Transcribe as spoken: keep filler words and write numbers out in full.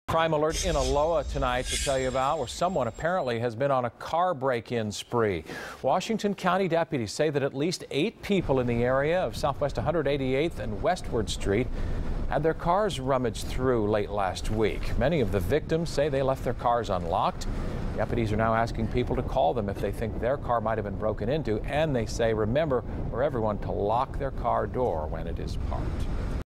Crime alert in Aloha tonight to tell you about, where someone apparently has been on a car break-in spree. Washington County deputies say that at least eight people in the area of Southwest one hundred eighty-eighth and Westward Street had their cars rummaged through late last week. Many of the victims say they left their cars unlocked. Deputies are now asking people to call them if they think their car might have been broken into, and they say remember for everyone to lock their car door when it is parked.